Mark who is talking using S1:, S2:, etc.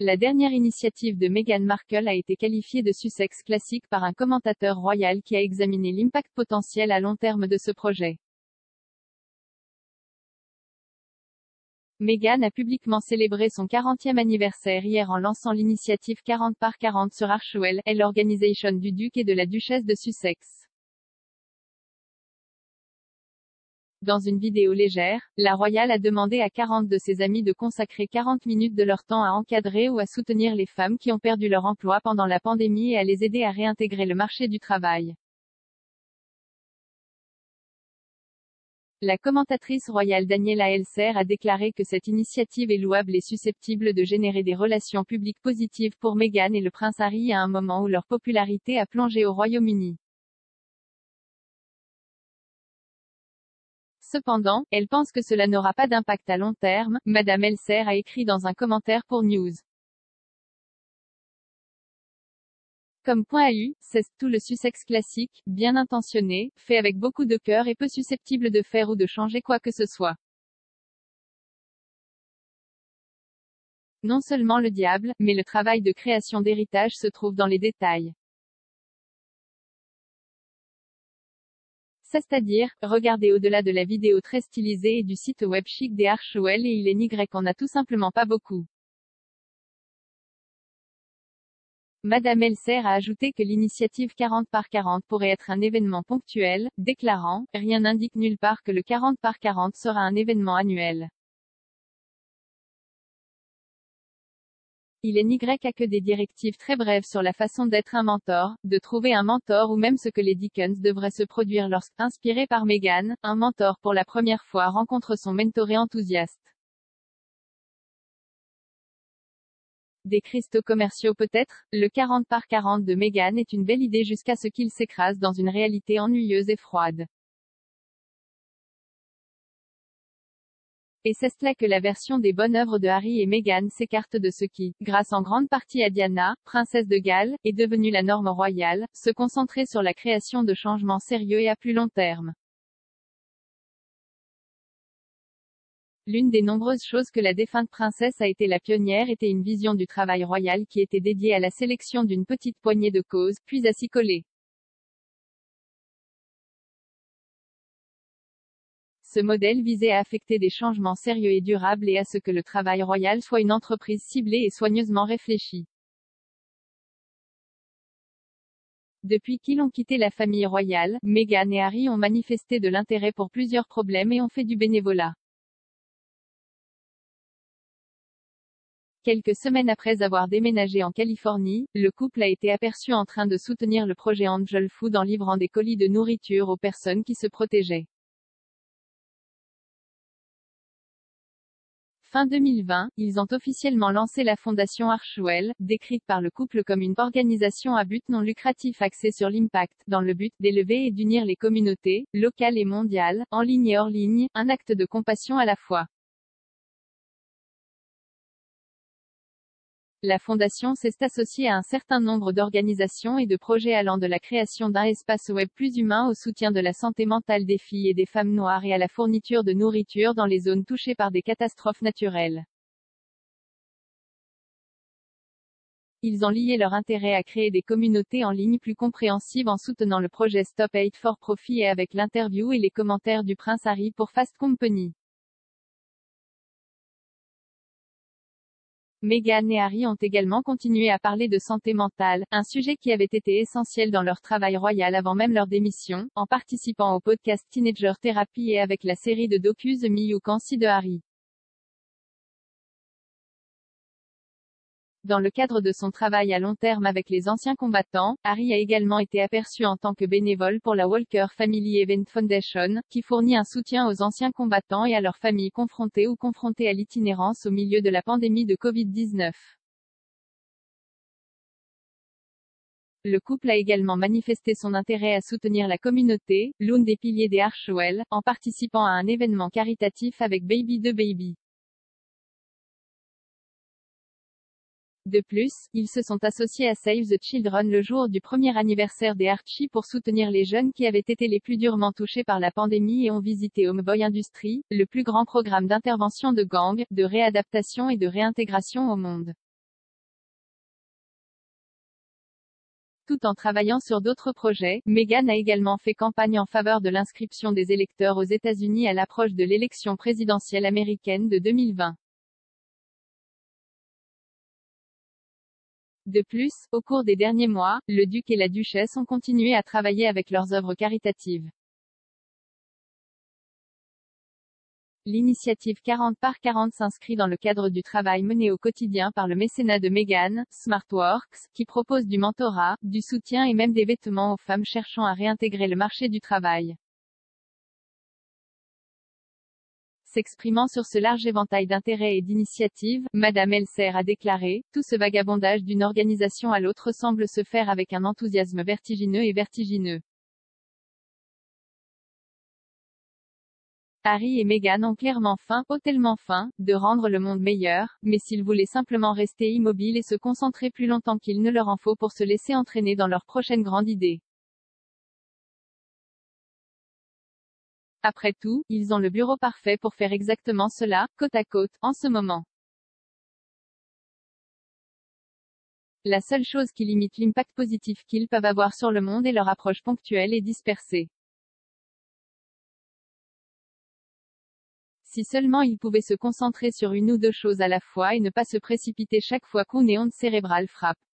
S1: La dernière initiative de Meghan Markle a été qualifiée de Sussex classique par un commentateur royal qui a examiné l'impact potentiel à long terme de ce projet. Meghan a publiquement célébré son 40e anniversaire hier en lançant l'initiative 40 par 40 sur Archewell, l'organisation du duc et de la duchesse de Sussex. Dans une vidéo légère, la royale a demandé à 40 de ses amis de consacrer 40 minutes de leur temps à encadrer ou à soutenir les femmes qui ont perdu leur emploi pendant la pandémie et à les aider à réintégrer le marché du travail. La commentatrice royale Daniela Elser a déclaré que cette initiative est louable et susceptible de générer des relations publiques positives pour Meghan et le prince Harry à un moment où leur popularité a plongé au Royaume-Uni. Cependant, elle pense que cela n'aura pas d'impact à long terme, Madame Elser a écrit dans un commentaire pour News. Comme point AU, c'est tout le Sussex classique, bien intentionné, fait avec beaucoup de cœur et peu susceptible de faire ou de changer quoi que ce soit. Non seulement le diable, mais le travail de création d'héritage se trouve dans les détails. C'est-à-dire, regardez au-delà de la vidéo très stylisée et du site web chic des Archewell et il est Y qu'on a tout simplement pas beaucoup. Madame Elser a ajouté que l'initiative 40 par 40 pourrait être un événement ponctuel, déclarant « Rien n'indique nulle part que le 40 par 40 sera un événement annuel. Il est n'y a que des directives très brèves sur la façon d'être un mentor, de trouver un mentor ou même ce que les Dickens devraient se produire lorsque, inspiré par Meghan, un mentor pour la première fois rencontre son mentoré enthousiaste. Des cristaux commerciaux peut-être, le 40 par 40 de Meghan est une belle idée jusqu'à ce qu'il s'écrase dans une réalité ennuyeuse et froide. Et c'est là que la version des bonnes œuvres de Harry et Meghan s'écarte de ce qui, grâce en grande partie à Diana, princesse de Galles, est devenu la norme royale, se concentrer sur la création de changements sérieux et à plus long terme. L'une des nombreuses choses que la défunte princesse a été la pionnière était une vision du travail royal qui était dédiée à la sélection d'une petite poignée de causes, puis à s'y coller. Ce modèle visait à affecter des changements sérieux et durables et à ce que le travail royal soit une entreprise ciblée et soigneusement réfléchie. Depuis qu'ils ont quitté la famille royale, Meghan et Harry ont manifesté de l'intérêt pour plusieurs problèmes et ont fait du bénévolat. Quelques semaines après avoir déménagé en Californie, le couple a été aperçu en train de soutenir le projet Angel Food en livrant des colis de nourriture aux personnes qui se protégeaient. Fin 2020, ils ont officiellement lancé la fondation Archewell, décrite par le couple comme une organisation à but non lucratif axée sur l'impact, dans le but d'élever et d'unir les communautés, locales et mondiales, en ligne et hors ligne, un acte de compassion à la fois. La fondation s'est associée à un certain nombre d'organisations et de projets allant de la création d'un espace web plus humain au soutien de la santé mentale des filles et des femmes noires et à la fourniture de nourriture dans les zones touchées par des catastrophes naturelles. Ils ont lié leur intérêt à créer des communautés en ligne plus compréhensives en soutenant le projet Stop Hate for Profit et avec l'interview et les commentaires du prince Harry pour Fast Company. Meghan et Harry ont également continué à parler de santé mentale, un sujet qui avait été essentiel dans leur travail royal avant même leur démission, en participant au podcast Teenager Therapy et avec la série de docus The Me You Can See de Harry. Dans le cadre de son travail à long terme avec les anciens combattants, Harry a également été aperçu en tant que bénévole pour la Walker Family Event Foundation, qui fournit un soutien aux anciens combattants et à leurs familles confrontées ou confrontées à l'itinérance au milieu de la pandémie de Covid-19. Le couple a également manifesté son intérêt à soutenir la communauté, l'un des piliers des Archewell, en participant à un événement caritatif avec Baby the Baby. De plus, ils se sont associés à Save the Children le jour du premier anniversaire des Archie pour soutenir les jeunes qui avaient été les plus durement touchés par la pandémie et ont visité Homeboy Industries, le plus grand programme d'intervention de gangs, de réadaptation et de réintégration au monde. Tout en travaillant sur d'autres projets, Meghan a également fait campagne en faveur de l'inscription des électeurs aux États-Unis à l'approche de l'élection présidentielle américaine de 2020. De plus, au cours des derniers mois, le duc et la duchesse ont continué à travailler avec leurs œuvres caritatives. L'initiative 40 par 40 s'inscrit dans le cadre du travail mené au quotidien par le mécénat de Meghan, SmartWorks, qui propose du mentorat, du soutien et même des vêtements aux femmes cherchant à réintégrer le marché du travail. S'exprimant sur ce large éventail d'intérêts et d'initiatives, Madame Elser a déclaré, « Tout ce vagabondage d'une organisation à l'autre semble se faire avec un enthousiasme vertigineux et vertigineux. » Harry et Meghan ont clairement faim, tellement faim, de rendre le monde meilleur, mais s'ils voulaient simplement rester immobiles et se concentrer plus longtemps qu'il ne leur en faut pour se laisser entraîner dans leur prochaine grande idée. Après tout, ils ont le bureau parfait pour faire exactement cela, côte à côte, en ce moment. La seule chose qui limite l'impact positif qu'ils peuvent avoir sur le monde est leur approche ponctuelle et dispersée. Si seulement ils pouvaient se concentrer sur une ou deux choses à la fois et ne pas se précipiter chaque fois qu'une onde cérébrale frappe.